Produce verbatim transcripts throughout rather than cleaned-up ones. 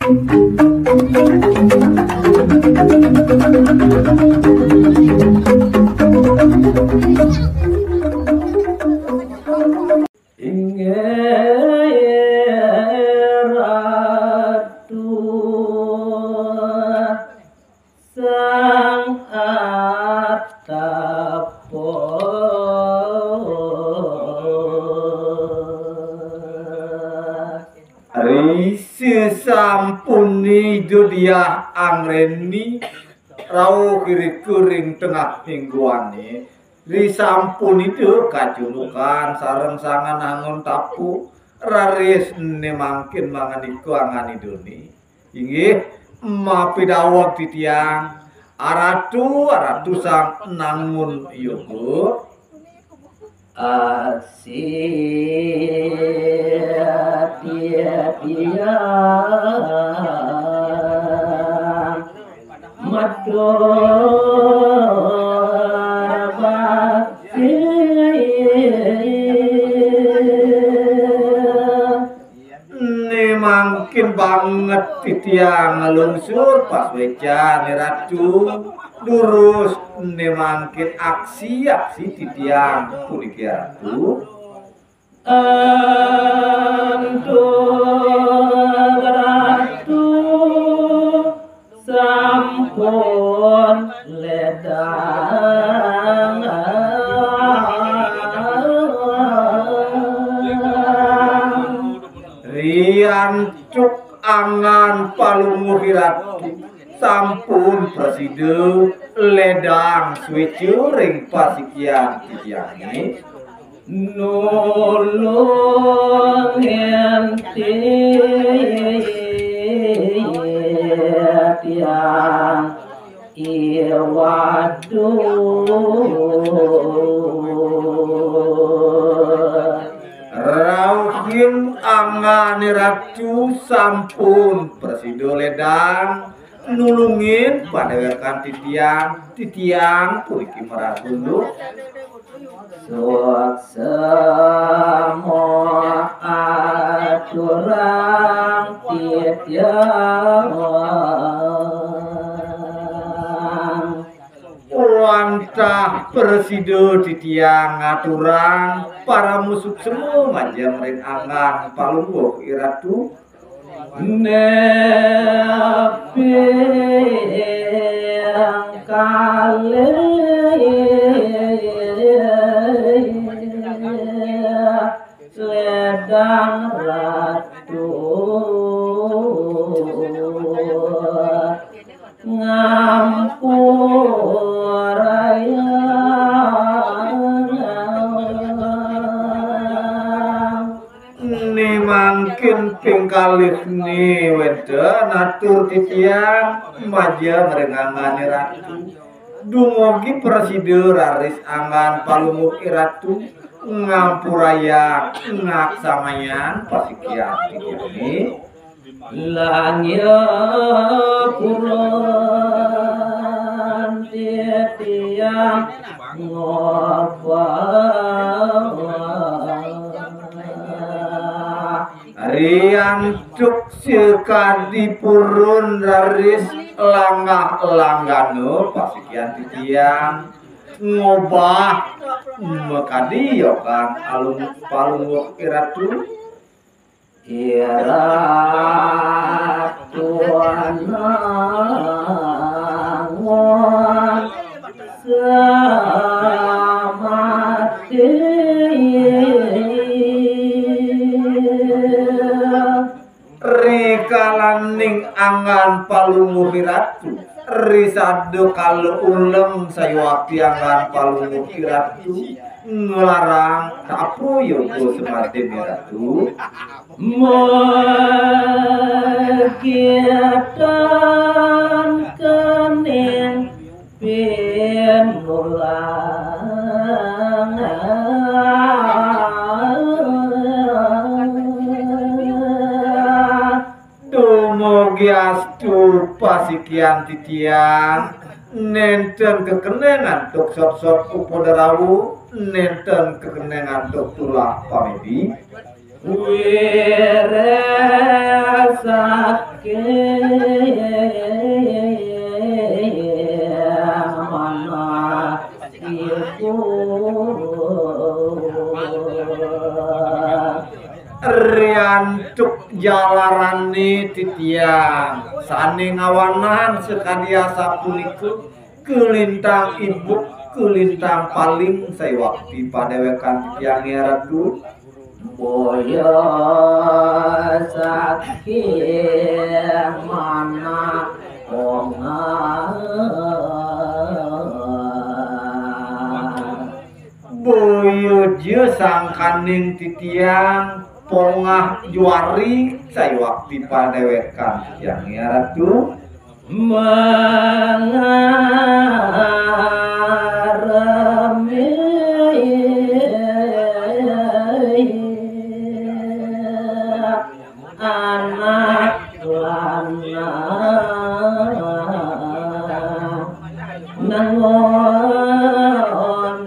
Sampuni dudia angreni rau kiri kuring tengah mingguane ri sampun itu kajulukan sareng sangan angon tapu raris ne mangkin mangan iku angan iduni inggih mapidawak titiang aratu aratu sang nangun yogo asia tia tia madorabati ini mungkin banget titiang ngelungsur pas weca ni ratu durus ini mungkin aksi-aksi titiang puliki ratu antur ratu sampun ledang rian cuk angan palungu ratu sampun presiden ledang swicuring pasikian titiangi nulung enti tiang iwadu rauhin angani ratu sampun presiden ledang nulungin padewekan titiang titiang puliki meragunduk suat semua aturan titiang wantah presiden titiang aturan para musuh semua majam ring angan palungguh iratu nepi yang kali ledang ratu ngampuraya ni mungkin pingkalih ni weda natur titiang maja merengangani ratu dumugi presiden raris angan palunguk iratu ngampuraya ngaksamayan pasikian ini langya puran titiang rian cuk sekadi purun raris langah langgano pasikian titiang ngobah mekadi yo kan alung palung iratu iratu anangon samati rikalaning angan palungu ratu risado kalau ulem sayawati angan palungu ratu ngelarang tapu yoko semati ratu megiatan kening pinulang Giastu pasikian titiang nenten kekenengan tuk sot-sot upodarawu nenten kekenengan tuk tulah pamedi wiresake mana iku riantuk jalarane titiang sane ngawanan sekadia sapuniku kelintang ibu kelintang paling saya waktu padewekan titiang ratu boyo sakit mana boyo je sangkaning titiang pongah juari saya waktu padewekan titiang ratu mengarami anak lanang nangon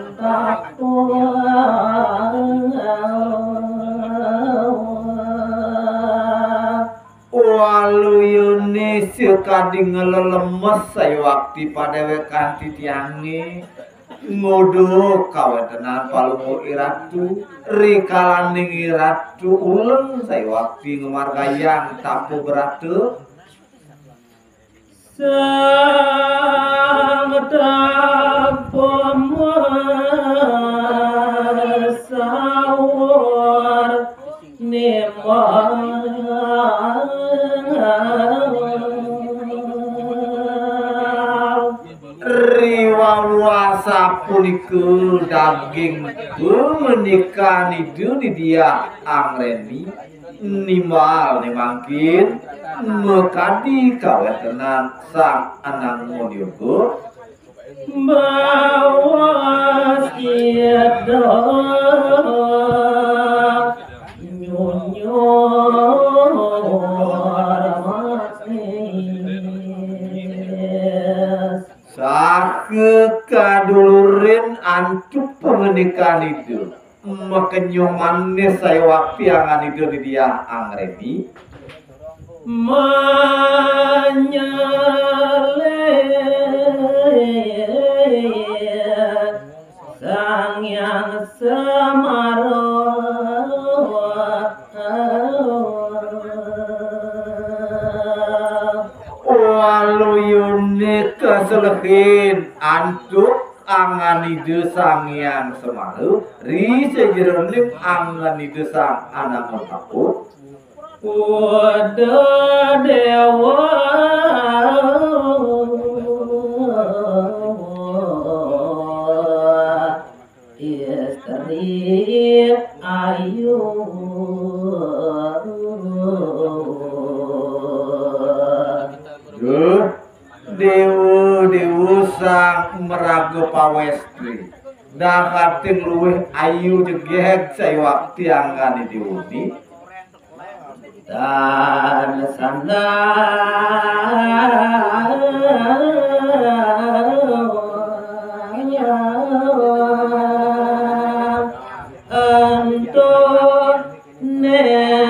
walu yuni sekading ngelelemes saya waktu padewekan titiangi ngodo kawetenan palungu iratu rikalaning iratu uleng saya waktu ngemargayang tapu beratu sang tapu masawar nimang riwawasa puniku daging menikah nidu di dia angreni nimal nimangkin mekadi kawetenan sang anang modiogo bawa siada nyonyo kekadulurin antuk pernikahan itu makenyomannya saya waktu yang itu di dia angreni menyaleh sang yang semaroh walu yuni keselehin antuk angan ide sang yang semaru ri sejeronim angan ide sang anak takut wada dewa istri ayu dewa dewa sang meragu pawestri dahatin luwih ayu jegeg saya waktu yang kan diuni dan sandanya untuk ne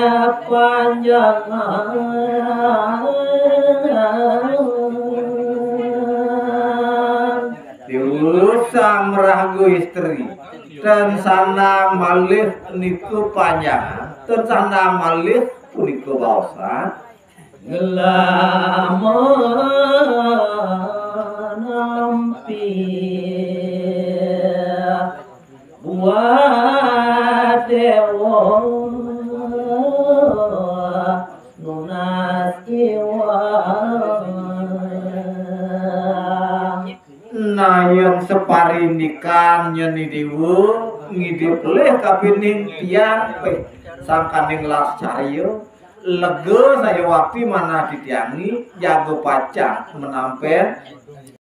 panjangan diusang meragu istri dan sana malih niku panjang dan sana malih puniku bausa ngelamun nampi buat dewa nunas iwa nah yang separinikan nyeni dewu ngidip leh kapining tiang pe sangkaning las cahayo lego saya waktu mana ditiangi jago pacang menampen